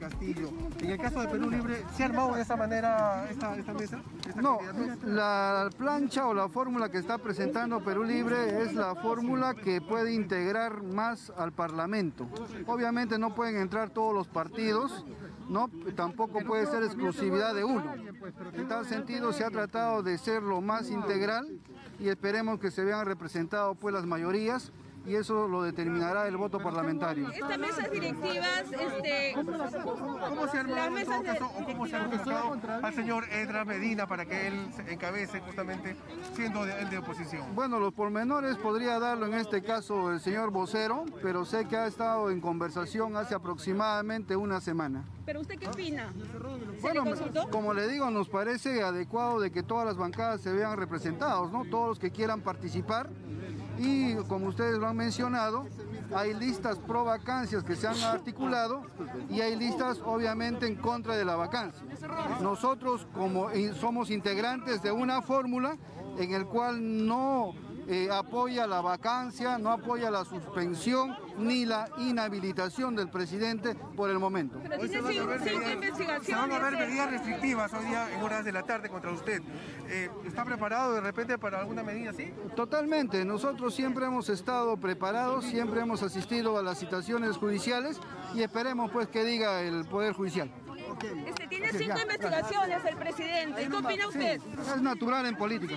Castillo. En el caso de Perú Libre, ¿se ha armado de esa manera esta mesa? No, la plancha o la fórmula que está presentando Perú Libre es la fórmula que puede integrar más al Parlamento. Obviamente no pueden entrar todos los partidos, ¿no? Tampoco puede ser exclusividad de uno. En tal sentido se ha tratado de ser lo más integral y esperemos que se vean representados pues las mayorías, y eso lo determinará el voto parlamentario. Estas mesas directivas, ¿Cómo se ha armado en todo caso, o cómo se ha buscado al señor Edra Medina para que él se encabece justamente siendo él de oposición? Bueno, los pormenores podría darlo en este caso el señor vocero, pero sé que ha estado en conversación hace aproximadamente una semana. ¿Pero usted qué opina? Bueno, como le digo, nos parece adecuado de que todas las bancadas se vean representados, ¿no? Todos los que quieran participar. Y como ustedes lo han mencionado, hay listas pro vacancias que se han articulado y hay listas obviamente en contra de la vacancia. Nosotros somos integrantes de una fórmula en el cual no apoya la vacancia, no apoya la suspensión ni la inhabilitación del presidente por el momento. Pero tiene cinco investigaciones. Se van a ver medidas restrictivas hoy día en horas de la tarde contra usted. ¿Está preparado de repente para alguna medida así? Totalmente, nosotros siempre hemos estado preparados, siempre hemos asistido a las citaciones judiciales y esperemos pues que diga el Poder Judicial. Tiene 5 investigaciones el presidente. ¿Qué opina usted? Sí, es natural en política.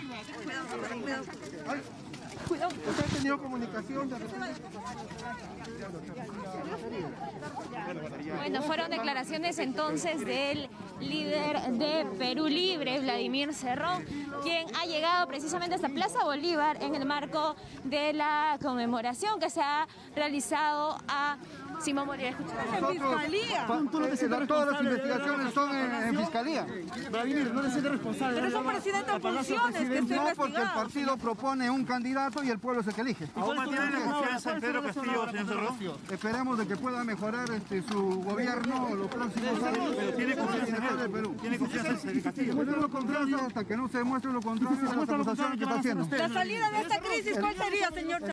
¿Usted ha tenido comunicación de repente? Bueno, fueron declaraciones entonces del líder de Perú Libre, Vladimir Cerrón, quien ha llegado precisamente hasta Plaza Bolívar en el marco de la conmemoración que se ha realizado a Simón Bolívar. ¿En fiscalía? Todas las investigaciones son en fiscalía. Vladimir, no le siente responsable. Pero es un presidente en funciones que está No, porque el investigado. partido propone un candidato y el pueblo es el que elige. ¿Cómo mantiene la confianza en Pedro Castillo, señor Cerrón? Esperemos de que pueda mejorar su gobierno los próximos años. Pero tiene confianza en él. Perú. Tiene confianza en Castillo. Tenemos confianza hasta que no se demuestre lo contrario de las acusaciones que está haciendo. La salida de esta crisis, ¿cuál sería, señor?